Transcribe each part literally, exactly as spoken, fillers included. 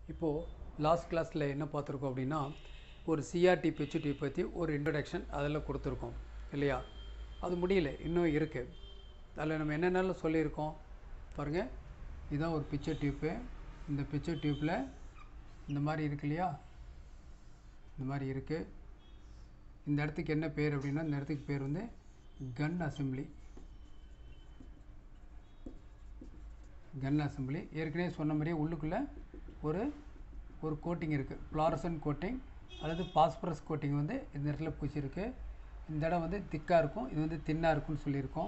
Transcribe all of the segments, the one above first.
இப்போது லாஸ்ட் கிளாஸில் என்ன பார்த்துருக்கோம் அப்படின்னா ஒரு சிஆர்டி பிச்சு டியூப் பற்றி ஒரு இன்ட்ரடக்ஷன் அதில் கொடுத்துருக்கோம் இல்லையா. அது முடியல, இன்னும் இருக்குது. அதில் நம்ம என்னென்னலாம் சொல்லியிருக்கோம் பாருங்கள். இதுதான் ஒரு பிக்சர் டியூப்பு. இந்த பிக்சர் டியூப்பில் இந்த மாதிரி இருக்கு இல்லையா, இந்த மாதிரி இருக்குது. இந்த இடத்துக்கு என்ன பேர் அப்படின்னா, இந்த இடத்துக்கு பேர் வந்து கன் அசம்பிளி. கன் அசம்பிளி ஏற்கனவே சொன்ன மாதிரியே உள்ளுக்குள்ளே ஒரு ஒரு கோட்டிங் இருக்குது, ஃப்ளாரசன்ட் கோட்டிங் அல்லது பாஸ்பரஸ் கோட்டிங் வந்து இந்த இடத்துல பூச்சிருக்கு. இந்த இடம் வந்து திக்காக இருக்கும், இது வந்து தின்னாக இருக்கும்னு சொல்லியிருக்கோம்.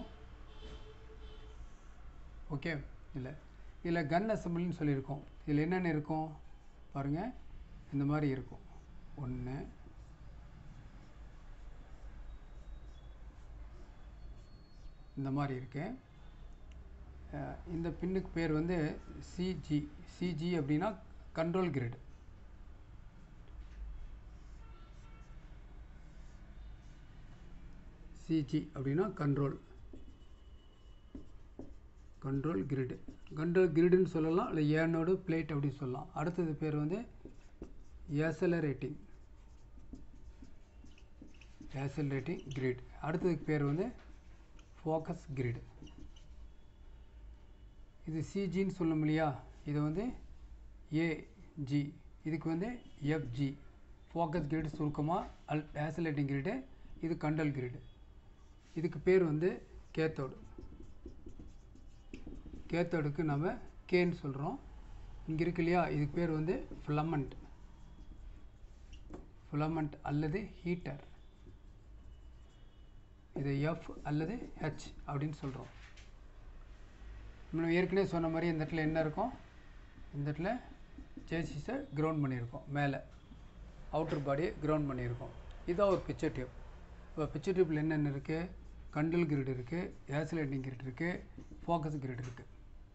ஓகே, இல்லை இதில் கன் அசம்பிளின்னு சொல்லியிருக்கோம். இதில் என்னென்ன இருக்கும் பாருங்கள். இந்த மாதிரி இருக்கும். ஒன்று, இந்த மாதிரி இருக்கு. இந்த பின்னுக்கு பேர் வந்து சிஜி. சிஜி அப்படின்னா கண்ட்ரோல் கிரிட். சிஜி அப்படின்னா கண்ட்ரோல் கண்ட்ரோல் கிரிட். கண்ட்ரோல் கிரிடுன்னு சொல்லலாம், இல்லை ஏனோடு பிளேட் அப்படின்னு சொல்லலாம். அடுத்தது பேர் வந்து ஏசலரேட்டிங் ஏசலரேட்டிங் கிரிட். அடுத்ததுக்கு பேர் வந்து ஃபோக்கஸ் கிரிட். இது சிஜின்னு சொல்லணும் இல்லையா, இது வந்து ஏஜி, இதுக்கு வந்து எஃப்ஜி. ஃபோக்கஸ் கிரிட் சுருக்கமாக அல் ஆசிலேட்டிங் கிரிடு, இது கண்ட்ரோல் கிரிடு. இதுக்கு பேர் வந்து கேத்தோடு. கேத்தோடுக்கு நம்ம கேன்னு சொல்கிறோம். இங்கே இருக்கு இல்லையா, இதுக்கு பேர் வந்து ஃபிலமெண்ட் ஃபிலமெண்ட் அல்லது ஹீட்டர். இது எஃப் அல்லது ஹெச் அப்படின்னு சொல்கிறோம். நம்ம ஏற்கனவே சொன்ன மாதிரி இந்த இடத்துல என்ன இருக்கும், இந்த இடத்துல சேசிஸை கிரவுண்ட் பண்ணியிருக்கோம், மேலே அவுட்டர் பாடியை கிரவுண்ட் பண்ணியிருக்கோம். இதுதான் ஒரு பிக்சர் டியூப். இப்போ பிக்சர் டியூப்பில் என்னென்ன இருக்குது, கண்ட்ரோல் கிரிட் இருக்குது, ஆசிலேட்டிங் கிரிட் இருக்குது, ஃபோக்கஸ் கிரிட் இருக்குது.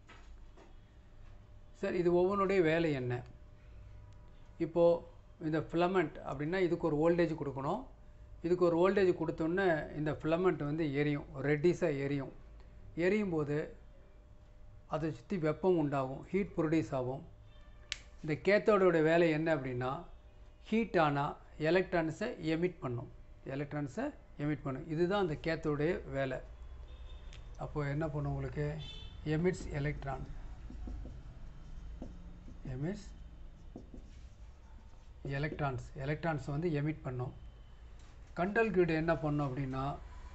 சார் இது ஒவ்வொன்றுடைய வேலை என்ன? இப்போது இந்த ஃபிலமெண்ட் அப்படின்னா இதுக்கு ஒரு வோல்டேஜ் கொடுக்கணும். இதுக்கு ஒரு வோல்டேஜ் கொடுத்தோன்னே இந்த ஃபிலமெண்ட் வந்து எரியும், ரெட்டிஸாக எரியும். எரியும் போது அதை சுற்றி வெப்பம் உண்டாகும், ஹீட் ப்ரொடியூஸ் ஆகும். இந்த கேத்தோடோட வேலை என்ன அப்படின்னா, ஹீட் ஆனால் எலக்ட்ரான்ஸை எமிட் பண்ணும் எலக்ட்ரான்ஸை எமிட் பண்ணும் இதுதான் அந்த கேத்தோடைய வேலை. அப்போது என்ன பண்ணும் உங்களுக்கு, எமிட்ஸ் எலக்ட்ரான் எமிட்ஸ் எலக்ட்ரான்ஸ் எலக்ட்ரான்ஸை வந்து எமிட் பண்ணும். கண்ட்ரோல் கிரிட் என்ன பண்ணும் அப்படின்னா,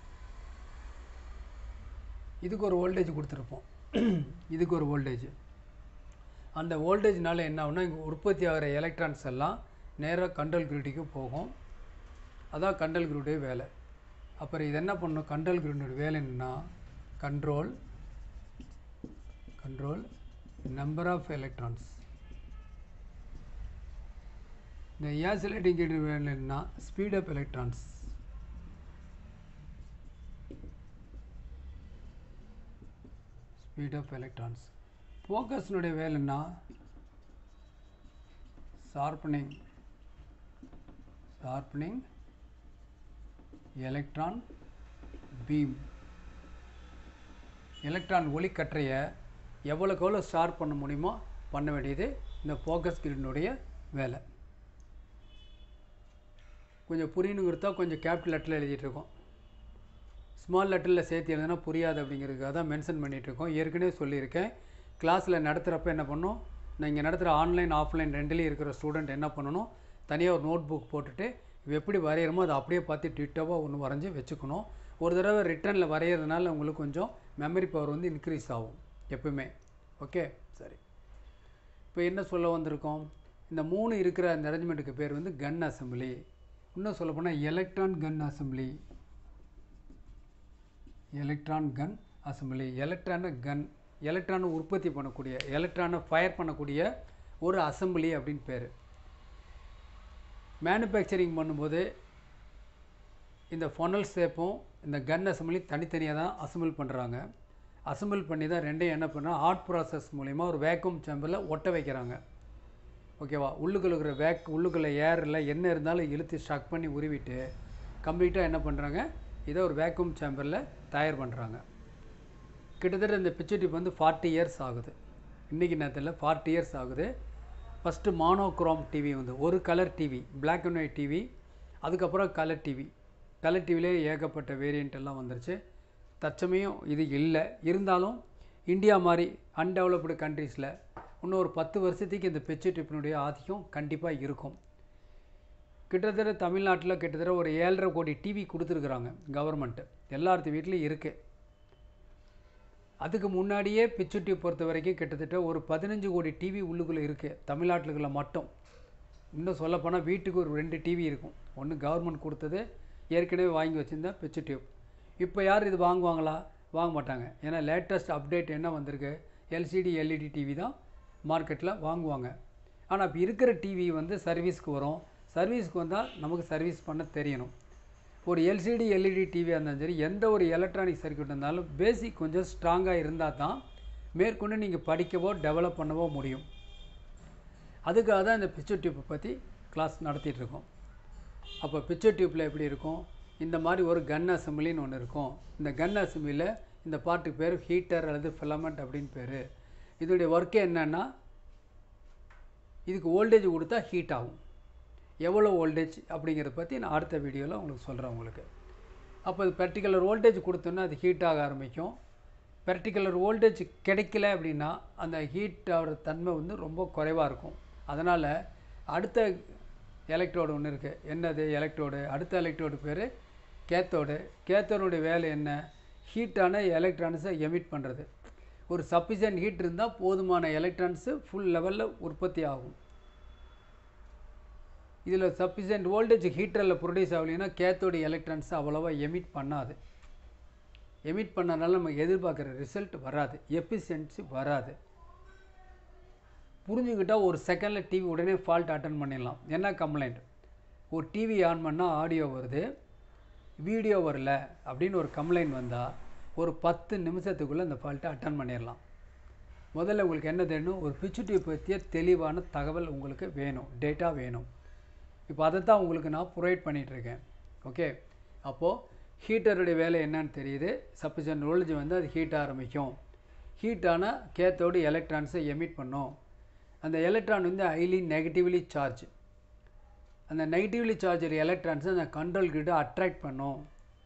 இதுக்கு ஒரு வோல்டேஜ் கொடுத்துருப்போம், இதுக்கு ஒரு வோல்டேஜ். அந்த வோல்டேஜ்னால என்ன ஆகுனா, இங்கே உற்பத்தி ஆகிற எலக்ட்ரான்ஸ் எல்லாம் நேராக கண்ட்ரோல் கிரிட்டுக்கு போகும். அதான் கண்ட்ரோல் கிரிட்டுடைய வேலை. அப்புறம் இது என்ன பண்ணணும், கண்ட்ரோல் கிரிட்டுடைய வேலை என்னன்னா, control control number of electrons. இந்த ஆசிலேட்டிங் கிரிட் வேலை என்னன்னா, speed of electrons. Speed of electrons. ஃபோக்கஸ்னுடைய வேலைன்னா sharpening sharpening electron beam. Electron ஒளிக்கற்றையை எவ்வளோக்கு எவ்வளோ ஷார்ப் பண்ண முடியுமோ பண்ண வேண்டியது இந்த ஃபோக்கஸ் கிரிட்னுடைய வேலை. கொஞ்சம் புரியணுங்கிறதா கொஞ்சம் கேபிட்டல் லெட்டரில் எழுதிட்டுருக்கோம். ஸ்மால் லெட்டரில் சேர்த்து எழுதுனா புரியாது அப்படிங்கிறதுக்காக தான் மென்ஷன் பண்ணிகிட்ருக்கோம். ஏற்கனவே சொல்லியிருக்கேன், கிளாஸில் நடத்துகிறப்ப என்ன பண்ணணும், நான் இங்கே நடத்துகிற ஆன்லைன் ஆஃப்லைன் ரெண்டுலேயும் இருக்கிற ஸ்டூடெண்ட் என்ன பண்ணணும், தனியாக ஒரு நோட் புக் போட்டுட்டு எப்படி வரைகிறோமோ அதை அப்படியே பார்த்து டிட்டோவாக ஒன்று வரைஞ்சி வச்சுக்கணும். ஒரு தடவை ரிட்டனில் வரைகிறதுனால உங்களுக்கு கொஞ்சம் மெமரி பவர் வந்து இன்க்ரீஸ் ஆகும் எப்பவுமே. ஓகே, சரி. இப்போ என்ன சொல்ல வந்திருக்கோம், இந்த மூணு இருக்கிற அந்த அரேஞ்ச்மெண்ட்டுக்கு பேர் வந்து கன் அசம்பிளி. இன்னும் சொல்லப்போனால் electron gun assembly. Electron gun assembly. எலக்ட்ரான கன், எலக்ட்ரானை உற்பத்தி பண்ணக்கூடிய, எலக்ட்ரானை ஃபயர் பண்ணக்கூடிய ஒரு அசம்பிளி அப்படின்னு பேர். மேனுஃபேக்சரிங் பண்ணும்போது இந்த ஃபனல் ஷேப்பும் இந்த கன் அசம்பிளி தனித்தனியாக தான் அசம்பிள் பண்ணுறாங்க. அசம்பிள் பண்ணி தான் ரெண்டையும் என்ன பண்ணுறாங்க, ஹாட் ப்ராசஸ் மூலிமா ஒரு வேக்யூம் சேம்பரில் ஒட்ட வைக்கிறாங்க. ஓகேவா, உள்ளுக்குள்ள இருக்கிற வேக் உள்ளுக்குள்ள ஏரில் என்ன இருந்தாலும் இழுத்து ஸ்ட்ரக் பண்ணி உருவிட்டு கம்ப்ளீட்டாக என்ன பண்ணுறாங்க, இதை ஒரு வேக்யூம் சேம்பரில் தயார் பண்ணுறாங்க. கிட்டத்தட்ட இந்த பிக்சர் டியூப் வந்து ஃபார்ட்டி இயர்ஸ் ஆகுது. இன்றைக்கி நேரத்தில் ஃபார்ட்டி இயர்ஸ் ஆகுது. ஃபஸ்ட்டு மானோக்ரோம் டிவி வந்து ஒரு colour TV, black and white TV. அதுக்கப்புறம் கலர் டிவி. கலர் டிவிலே ஏகப்பட்ட வேரியண்ட் எல்லாம் வந்துருச்சு. தற்சமயம் இது இல்லை. இருந்தாலும் இந்தியா மாதிரி அன்டெவலப்டு கண்ட்ரீஸில் இன்னும் ஒரு பத்து வருஷத்துக்கு இந்த பிக்சர் டியூப்பினுடைய ஆதிக்கம் கண்டிப்பாக இருக்கும். கிட்டத்தட்ட தமிழ்நாட்டில் கிட்டத்தட்ட ஒரு ஏழரை கோடி டிவி கொடுத்துருக்குறாங்க கவர்மெண்ட்டு. எல்லாத்து வீட்லேயும் இருக்குது. அதுக்கு முன்னாடியே பிக்சர் டியூப் பொறுத்த வரைக்கும் கிட்டத்தட்ட ஒரு பதினஞ்சு கோடி டிவி உள்ளுக்குள்ளே இருக்குது தமிழ்நாட்டுக்குள்ள மட்டும். இன்னும் சொல்லப்போனால் வீட்டுக்கு ஒரு ரெண்டு டிவி இருக்கும். ஒன்று கவர்மெண்ட் கொடுத்தது, ஏற்கனவே வாங்கி வச்சுருந்தேன் பிக்சர் டியூப். இப்போ யார் இது வாங்குவாங்களா? வாங்க மாட்டாங்க. ஏன்னா லேட்டஸ்ட் அப்டேட் என்ன வந்திருக்கு, எல்சிடி எல்இடி டிவி தான் மார்க்கெட்டில் வாங்குவாங்க. ஆனால் இப்போ இருக்கிற டிவி வந்து சர்வீஸ்க்கு வரும். சர்வீஸ்க்கு வந்தால் நமக்கு சர்வீஸ் பண்ண தெரியணும். ஒரு எல்சிடி எல்இடி டிவியாக இருந்தாலும் சரி, எந்த ஒரு எலக்ட்ரானிக் சர்க்யூட் இருந்தாலும் பேசிக் கொஞ்சம் ஸ்ட்ராங்காக இருந்தால் தான் மேற்கொண்டு நீங்கள் படிக்கவோ டெவலப் பண்ணவோ முடியும். அதுக்காக தான் இந்த பிக்சர் டியூப்பை பற்றி கிளாஸ் நடத்திட்டுருக்கோம். அப்போ பிக்சர் டியூப்பில் எப்படி இருக்கும், இந்த மாதிரி ஒரு கன் அசம்பிளின்னு ஒன்று இருக்கும். இந்த கன் அசம்பிளியில் இந்த பார்ட்டுக்கு பேர் ஹீட்டர் அல்லது ஃபிலமெண்ட் அப்படின்னு பேர். இதோடைய ஒர்க்கே என்னென்னா, இதுக்கு வோல்டேஜ் கொடுத்தா ஹீட் ஆகும். எவ்வளோ வோல்டேஜ் அப்படிங்கிறத பற்றி நான் அடுத்த வீடியோவில் உங்களுக்கு சொல்கிறேன் உங்களுக்கு. அப்போ இது பர்டிகுலர் வோல்டேஜ் கொடுத்தோன்னா அது ஹீட் ஆக ஆரம்பிக்கும். பர்டிகுலர் வோல்டேஜ் கிடைக்கல அப்படின்னா அந்த ஹீட் ஆகிற தன்மை வந்து ரொம்ப குறைவாக இருக்கும். அதனால் அடுத்த எலக்ட்ரோடு ஒன்று இருக்குது. என்னது எலக்ட்ரோடு? அடுத்த எலக்ட்ரோடு பேர் கேத்தோடு. கேத்தோனுடைய வேலை என்ன? ஹீட்டான எலக்ட்ரான்ஸை எமிட் பண்ணுறது. ஒரு சஃபிஷியன்ட் ஹீட் இருந்தால் போதுமான எலக்ட்ரான்ஸு ஃபுல் லெவலில் உற்பத்தி ஆகும். இதில் சஃபிஷியன்ட் வோல்டேஜ் ஹீட்டரில் ப்ரொடியூஸ் ஆகலைன்னா கேத்தோடு எலக்ட்ரான்ஸ் அவ்வளோவா எமிட் பண்ணாது. எமிட் பண்ணனால நம்ம எதிர்பார்க்குற ரிசல்ட் வராது, எஃபிஷியன்சி வராது. புரிஞ்சுக்கிட்டால் ஒரு செகண்டில் டிவி உடனே ஃபால்ட் அட்டன் பண்ணிடலாம். என்ன கம்ப்ளைண்ட்? ஒரு டிவி ஆன் பண்ணால் ஆடியோ வருது, வீடியோ வரல அப்படின்னு ஒரு கம்ப்ளைண்ட் வந்தால் ஒரு பத்து நிமிஷத்துக்குள்ளே அந்த ஃபால்ட்டை அட்டன் பண்ணிடலாம். முதல்ல உங்களுக்கு என்ன வேணும்? ஒரு பிக்சர் டியூப் பற்றிய தெளிவான தகவல் உங்களுக்கு வேணும், டேட்டா வேணும். இப்போ அதை தான் உங்களுக்கு நான் ப்ரொவைட் பண்ணிகிட்ருக்கேன். ஓகே, அப்போது ஹீட்டருடைய வேலை என்னன்னு தெரியுது. சஃபிஷியன்ட் வோல்டேஜ் வந்து அது ஹீட் ஆரம்பிக்கும். ஹீட்டான கேத்தோடு எலக்ட்ரான்ஸை எமிட் பண்ணும். அந்த எலக்ட்ரான் வந்து ஹைலி நெகட்டிவ்லி சார்ஜ். அந்த நெகட்டிவ்லி சார்ஜ் எலக்ட்ரான்ஸை அந்த கண்ட்ரோல் கிட்ட அட்ராக்ட் பண்ணும்.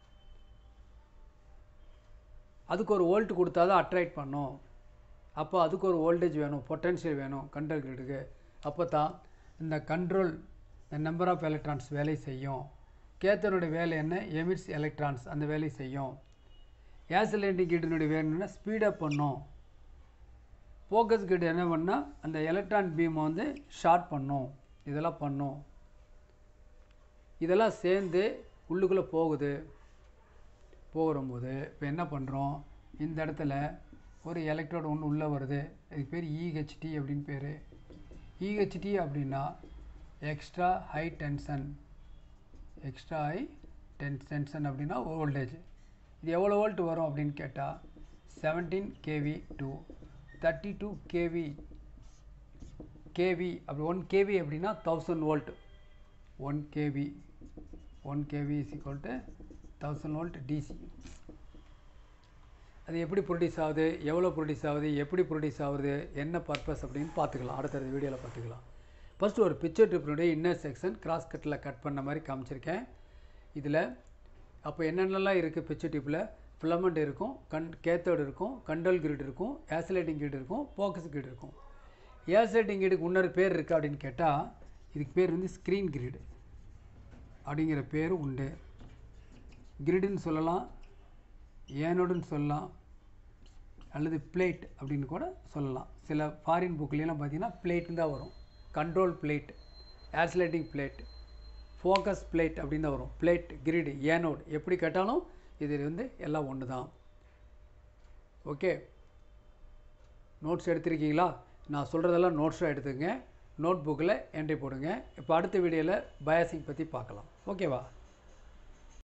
அதுக்கு ஒரு வோல்ட் கொடுத்தா தான் அட்ராக்ட் பண்ணும். அப்போ அதுக்கு ஒரு வோல்டேஜ் வேணும், பொட்டன்ஷியல் வேணும் கண்ட்ரோல் கிட்டுக்கு. அப்போ தான் இந்த கண்ட்ரோல் இந்த நம்பர் ஆஃப் எலக்ட்ரான்ஸ் வேலை செய்யும். கேத்தனுடைய வேலை என்ன? எமிட்ஸ் எலக்ட்ரான்ஸ் அந்த வேலை செய்யும். ஆசிலேட்டிங் கிட்டினுடைய வேணும்னா ஸ்பீடப் பண்ணும். ஃபோக்கஸ் கிட்ட என்ன பண்ணால் அந்த எலக்ட்ரான் பீமை வந்து ஷார்ட் பண்ணும். இதெல்லாம் பண்ணும். இதெல்லாம் சேர்ந்து உள்ளுக்குள்ளே போகுது. போகும்போது இப்போ என்ன பண்ணுறோம், இந்த இடத்துல ஒரு எலக்ட்ரோடு ஒன்று உள்ளே வருது. இதுக்கு பேர் இஹெச்டி அப்படின்னு பேர். இஹெச்டி அப்படின்னா extra high tension. Extra high ten tension அப்படின்னா வோல்டேஜ். இது எவ்வளோ வோல்ட் வரும் அப்படின்னு கேட்டால் seventeen KV to thirty two KV. KV அப்படி ஒன் கேவி அப்படின்னா thousand volt. One KV one KV is equal to thousand volt DC. அது எப்படி ப்ரொடியூஸ் ஆகுது, எவ்வளோ ப்ரொடியூஸ் ஆகுது, எப்படி ப்ரொடியூஸ் ஆகுது, என்ன பர்பஸ் அப்படின்னு பார்த்துக்கலாம். அடுத்தடுத்த வீடியோவில் பார்த்துக்கலாம். ஃபஸ்ட்டு ஒரு பிக்சர் டியூப்பினுடைய இன்னர் செக்ஷன் கிராஸ் கட்டில் கட் பண்ண மாதிரி காமிச்சிருக்கேன். இதில் அப்போ என்னென்னலாம் இருக்குது பிக்சர் டியூப்பில்? ஃபிலமெண்ட் இருக்கும், கண் கேத்தோடு இருக்கும், கண்ட்ரோல் கிரிட் இருக்கும், ஆசிலேட்டிங் கிரிட் இருக்கும், ஃபோக்கஸ் கிரிட் இருக்கும். ஆசிலேட்டிங் கிரிடுக்கு இன்னொரு பேர் இருக்குது அப்படின்னு கேட்டால் இதுக்கு பேர் வந்து ஸ்க்ரீன் கிரிட் அப்படிங்கிற பேர் உண்டு. கிரிடுன்னு சொல்லலாம், ஏனோடுன்னு சொல்லலாம், அல்லது பிளேட் அப்படின்னு கூட சொல்லலாம். சில ஃபாரின் புக்லாம் பார்த்தீங்கன்னா பிளேட்டுன்னு தான் வரும். Control plate, oscillating plate, focus plate அப்படின்னு தான் வரும். பிளேட், கிரிடு, ஏனோடு எப்படி கேட்டாலும் இது வந்து எல்லாம் ஒன்று தான். ஓகே, நோட்ஸ் எடுத்துருக்கீங்களா? நான் சொல்கிறதெல்லாம் நோட்ஸாக எடுத்துக்கங்க. நோட் புக்கில் என்ட்ரி போடுங்க. இப்போ அடுத்த வீடியோவில் பயாசிங் பற்றி பார்க்கலாம். ஓகேவா?